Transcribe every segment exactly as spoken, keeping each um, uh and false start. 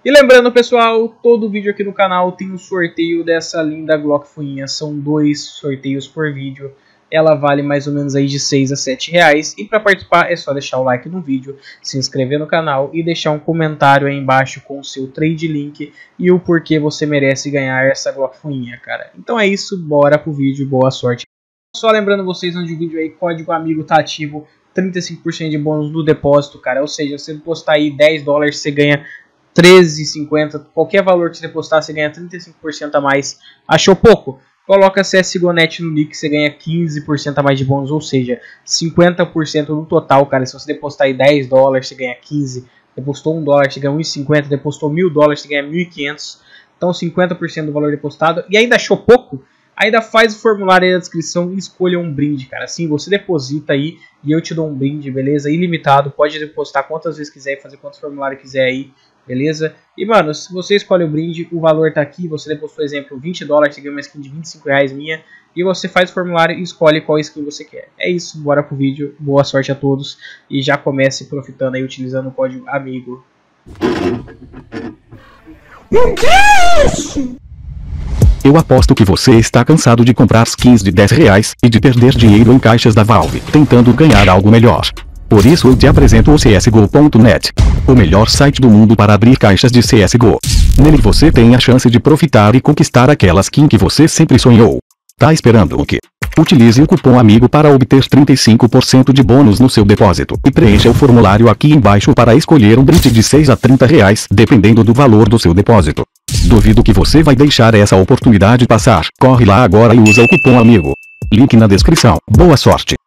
E lembrando, pessoal, todo vídeo aqui no canal tem um sorteio dessa linda Glock Fuinha. São dois sorteios por vídeo. Ela vale mais ou menos aí de seis a sete reais. E para participar é só deixar o like no vídeo, se inscrever no canal e deixar um comentário aí embaixo com o seu trade link e o porquê você merece ganhar essa Glock Fuinha, cara. Então é isso, bora pro vídeo, boa sorte. Só lembrando vocês, onde o vídeo aí, código amigo tá ativo, trinta e cinco por cento de bônus no depósito, cara. Ou seja, se você postar aí dez dólares, você ganha treze e cinquenta. Qualquer valor que você postar, você ganha trinta e cinco por cento a mais. Achou pouco? Coloca C S G O Net no nick, você ganha quinze por cento a mais de bônus, ou seja, cinquenta por cento no total, cara. Se você depositar aí dez dólares, você ganha quinze. Depositou um dólar, você ganha um e cinquenta. Depositou mil dólares, você ganha mil e quinhentos. Então cinquenta por cento do valor depositado. E ainda achou pouco? Ainda faz o formulário aí na descrição e escolha um brinde, cara. Assim, você deposita aí e eu te dou um brinde, beleza? Ilimitado, pode depositar quantas vezes quiser e fazer quantos formulários quiser aí, beleza? E, mano, se você escolhe o brinde, o valor tá aqui. Você depositou, por exemplo, vinte dólares, você ganha uma skin de vinte e cinco reais minha. E você faz o formulário e escolhe qual skin você quer. É isso, bora pro vídeo. Boa sorte a todos. E já comece profitando aí, utilizando o código AMIGO. O que é isso? Eu aposto que você está cansado de comprar skins de dez reais e de perder dinheiro em caixas da Valve, tentando ganhar algo melhor. Por isso eu te apresento o C S G O ponto net, o melhor site do mundo para abrir caixas de C S G O. Nele você tem a chance de profitar e conquistar aquela skin que você sempre sonhou. Tá esperando o quê? Utilize o cupom AMIGO para obter trinta e cinco por cento de bônus no seu depósito e preencha o formulário aqui embaixo para escolher um brinde de seis a trinta reais, dependendo do valor do seu depósito. Duvido que você vai deixar essa oportunidade passar. Corre lá agora e usa o cupom AMIGO. Link na descrição. Boa sorte!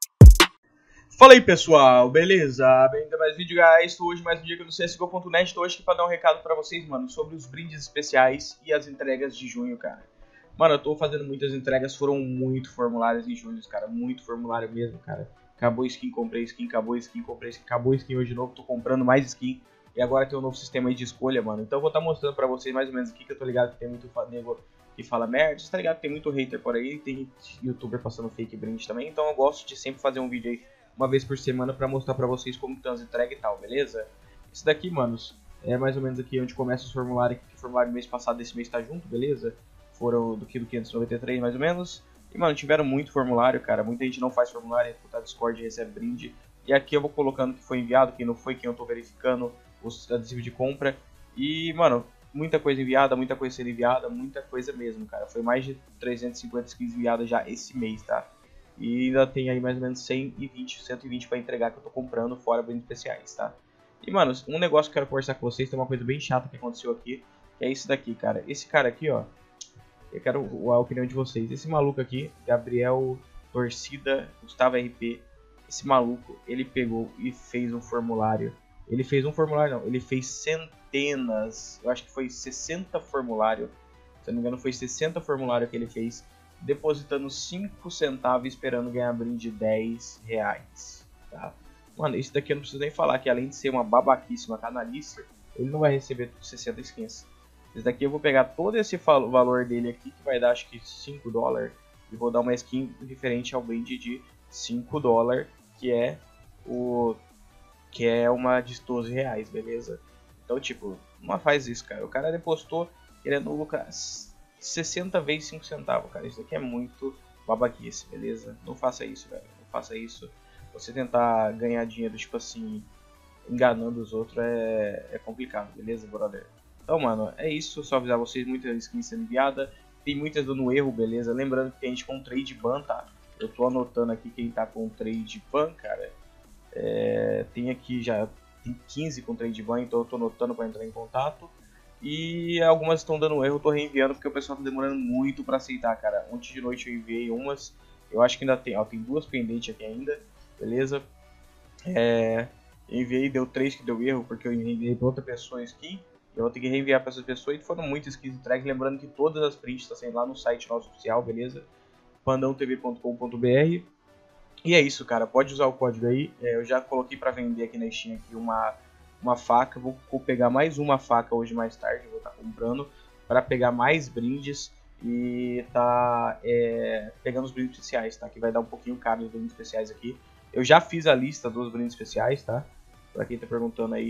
Fala aí, pessoal, beleza? Bem-vindo a mais vídeo, guys. Estou hoje mais um dia aqui no C S G O ponto net. Estou hoje aqui para dar um recado para vocês, mano, sobre os brindes especiais e as entregas de junho, cara. Mano, eu tô fazendo muitas entregas, foram muito formulários em junho, cara, muito formulário mesmo, cara. Acabou skin, comprei skin, acabou skin, comprei skin, acabou skin hoje de novo, tô comprando mais skin. E agora tem um novo sistema aí de escolha, mano. Então eu vou estar tá mostrando pra vocês mais ou menos aqui, que eu tô ligado que tem muito nego que fala merda. Você tá ligado que tem muito hater por aí, tem youtuber passando fake brinde também. Então eu gosto de sempre fazer um vídeo aí, uma vez por semana, pra mostrar pra vocês como estão as entregas e tal, beleza? Isso daqui, manos, é mais ou menos aqui onde começa os formulários, que o formulário do mês passado, desse mês tá junto, beleza? Foram do que do quinhentos e noventa e três mais ou menos. E, mano, tiveram muito formulário, cara. Muita gente não faz formulário, entra no Discord e recebe brinde. E aqui eu vou colocando que foi enviado, quem não foi, quem eu tô verificando, os adesivos de compra. E, mano, muita coisa enviada, muita coisa sendo enviada, muita coisa mesmo, cara. Foi mais de trezentas e cinquenta skins enviadas já esse mês, tá? E ainda tem aí mais ou menos cento e vinte, cento e vinte pra entregar que eu tô comprando, fora brindes especiais, tá? E, mano, um negócio que eu quero conversar com vocês, tem uma coisa bem chata que aconteceu aqui, que é isso daqui, cara. Esse cara aqui, ó, eu quero a opinião de vocês. Esse maluco aqui, Gabriel Torcida Gustavo R P, esse maluco, ele pegou e fez um formulário. Ele fez um formulário, não, ele fez centenas, eu acho que foi sessenta formulários. Se não me engano, foi sessenta formulários que ele fez, depositando cinco centavos esperando ganhar brinde de dez reais, tá? Mano, isso daqui eu não preciso nem falar, que além de ser uma babaquice, uma canalice, ele não vai receber sessenta skins. Esse daqui eu vou pegar todo esse valor dele aqui, que vai dar acho que cinco dólares, e vou dar uma skin referente ao brinde de cinco dólares, que é o que é uma de doze reais, beleza? Então, tipo, não faz isso, cara. O cara depositou querendo lucrar sessenta vezes cinco centavos, cara. Isso aqui é muito babaquice, beleza? Não faça isso, velho. Não faça isso. Você tentar ganhar dinheiro, tipo assim, enganando os outros é, é complicado, beleza, brother? Então, mano, é isso. Só avisar vocês, muitas skins sendo enviadas. Tem muitas dando erro, beleza? Lembrando que tem gente com trade ban, tá? Eu tô anotando aqui quem tá com trade ban, cara. É, tem aqui já tem quinze com trade ban, então eu tô anotando para entrar em contato. E algumas estão dando erro, eu tô reenviando porque o pessoal tá demorando muito para aceitar, cara. Ontem de noite eu enviei umas, eu acho que ainda tem, ó, tem duas pendentes aqui ainda, beleza? É, enviei, deu três que deu erro porque eu enviei para outra pessoa skin. Eu vou ter que reenviar para essas pessoas e foram muitas skins entregues. Lembrando que todas as prints estão saindo lá no site nosso oficial, beleza? pandão tv ponto com ponto br. E é isso, cara, pode usar o código aí. É, eu já coloquei para vender aqui na Steam aqui uma, uma faca. Vou, vou pegar mais uma faca hoje mais tarde, vou estar tá comprando para pegar mais brindes e tá é, pegando os brindes especiais, tá? Que vai dar um pouquinho caro os brindes especiais aqui. Eu já fiz a lista dos brindes especiais, tá? Para quem tá perguntando aí.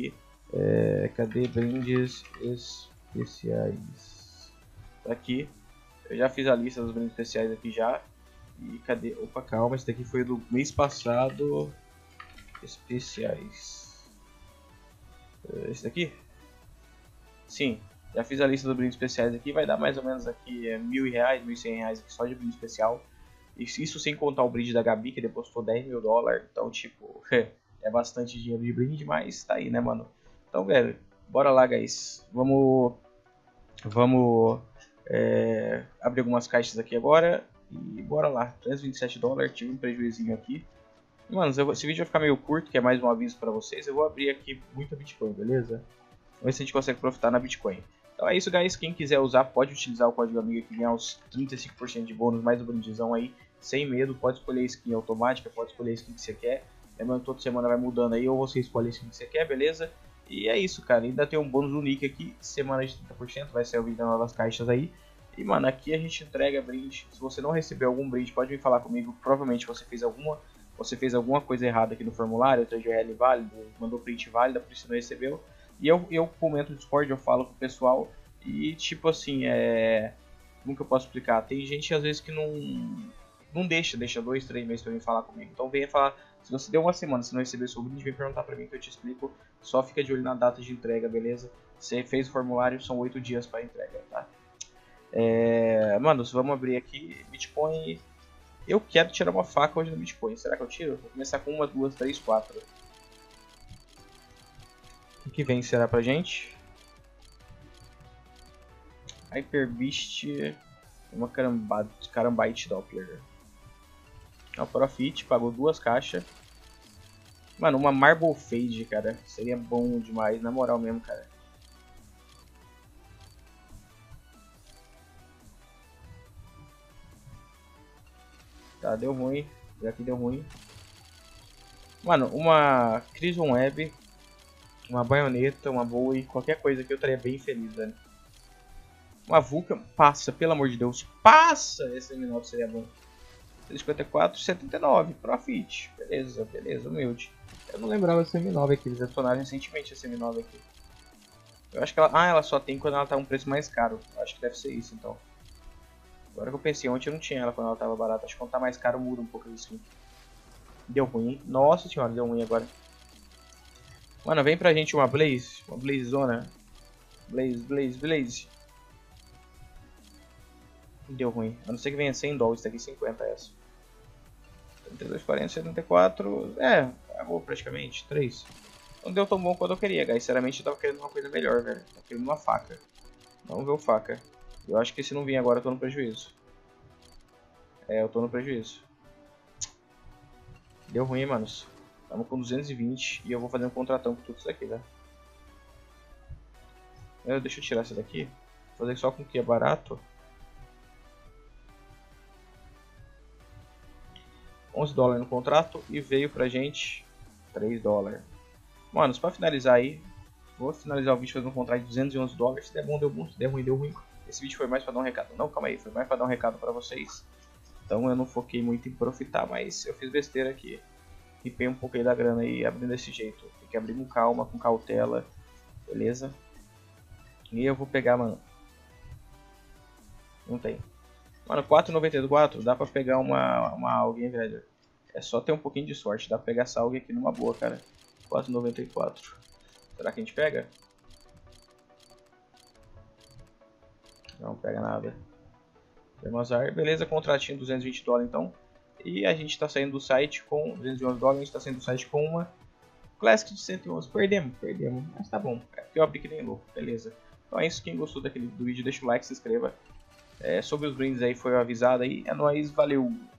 É, cadê brindes especiais? Tá aqui. Eu já fiz a lista dos brindes especiais aqui já. E cadê? Opa, calma, esse daqui foi do mês passado. Especiais. Esse daqui? Sim, já fiz a lista dos brindes especiais aqui. Vai dar mais ou menos aqui é, mil reais, mil e cem reais aqui só de brinde especial. Isso sem contar o brinde da Gabi, que depositou dez mil dólares. Então, tipo, é bastante dinheiro de brinde, mas tá aí, né, mano? Então, velho, bora lá, guys. Vamos, vamos é, abrir algumas caixas aqui agora. E bora lá. trezentos e vinte e sete dólares, tive um prejuízinho aqui. Mano, esse vídeo vai ficar meio curto, que é mais um aviso pra vocês. Eu vou abrir aqui muita Bitcoin, beleza? Vamos ver se a gente consegue profitar na Bitcoin. Então é isso, guys. Quem quiser usar, pode utilizar o código amigo aqui, ganhar uns trinta e cinco por cento de bônus, mais um brindezão aí. Sem medo, pode escolher a skin automática, pode escolher a skin que você quer. Lembrando que toda semana vai mudando aí, ou você escolhe a skin que você quer, beleza? E é isso, cara. Ainda tem um bônus unique aqui, semana de trinta por cento, vai sair o vídeo das novas caixas aí. E, mano, aqui a gente entrega brinde. Se você não recebeu algum brinde, pode vir falar comigo. Provavelmente você fez alguma, você fez alguma coisa errada aqui no formulário, o T G L válido, mandou print válida, por isso não recebeu. E eu, eu comento no Discord, eu falo com o pessoal. E, tipo assim, é... como que eu posso explicar? Tem gente, às vezes, que não... não deixa, deixa dois, três meses pra vir falar comigo. Então venha falar, se você deu uma semana, se não recebeu seu brinde, vem perguntar pra mim que eu te explico. Só fica de olho na data de entrega, beleza? Você fez o formulário, são oito dias pra entrega, tá? É... Mano, vamos abrir aqui, Bitcoin. Eu quero tirar uma faca hoje no Bitcoin, será que eu tiro? Vou começar com uma, duas, três, quatro. O que vem será pra gente? Hyperbeast, uma Karambite, Karambite Doppler. Uma Profit, pagou duas caixas. Mano, uma Marble Fade, cara. Seria bom demais, na moral mesmo, cara. Tá, deu ruim. Aqui deu ruim. Mano, uma Crimson Web, uma baioneta, uma boa e qualquer coisa que eu estaria bem feliz, velho. Uma Vulcan, passa, pelo amor de Deus. Passa! Esse M nove seria bom. cinquenta e quatro, setenta e nove, Profit. Beleza, beleza, humilde. Eu não lembrava desse M nove aqui, eles adicionaram recentemente esse M nove aqui. Eu acho que ela... Ah, ela só tem quando ela tá um preço mais caro. Eu acho que deve ser isso, então. Agora que eu pensei, ontem eu não tinha ela quando ela tava barata. Acho que quando tá mais caro muda um pouco isso. Deu ruim, hein? Nossa senhora, deu ruim agora. Mano, vem pra gente uma Blaze. Uma Blaze Zona. Blaze, Blaze, Blaze. Deu ruim. A não ser que venha cem dólares, tá aqui cinquenta essa. trinta e dois, quarenta, setenta e quatro. É, acabou praticamente. três. Não deu tão bom quanto eu queria, guys. Sinceramente eu tava querendo uma coisa melhor, velho. Tava querendo uma faca. Vamos ver o faca. Eu acho que se não vir agora eu tô no prejuízo. É, eu tô no prejuízo. Deu ruim, manos. Tamo com duzentos e vinte e eu vou fazer um contratão com tudo isso aqui, né? Eu, deixa eu tirar essa daqui. Vou fazer só com que é barato. onze dólares no contrato e veio pra gente três dólares. Mano, pra finalizar aí, vou finalizar o vídeo fazendo um contrato de duzentos e onze dólares. Se der bom, deu bom. Se der ruim, deu ruim. Esse vídeo foi mais pra dar um recado. Não, calma aí. Foi mais pra dar um recado pra vocês. Então eu não foquei muito em profitar, mas eu fiz besteira aqui. Ripei um pouco aí da grana aí abrindo desse jeito. Tem que abrir com calma, com cautela. Beleza? E eu vou pegar, mano. Não tem. Mano, quatro e noventa e quatro dá pra pegar uma, uma alga, hein, velho. É só ter um pouquinho de sorte. Dá pra pegar essa alga aqui numa boa, cara. quatro e noventa e quatro. Será que a gente pega? Não pega nada. Termozar. Beleza, contratinho duzentos e vinte dólares então. E a gente tá saindo do site com duzentos e onze dólares. A gente tá saindo do site com uma Classic de cento e onze. Perdemos, perdemos. Mas tá bom. É porque eu abri que nem louco. Beleza. Então é isso. Quem gostou daquele, do vídeo, deixa o like, se inscreva. É, sobre os brindes aí foi avisado aí. É nóis, valeu!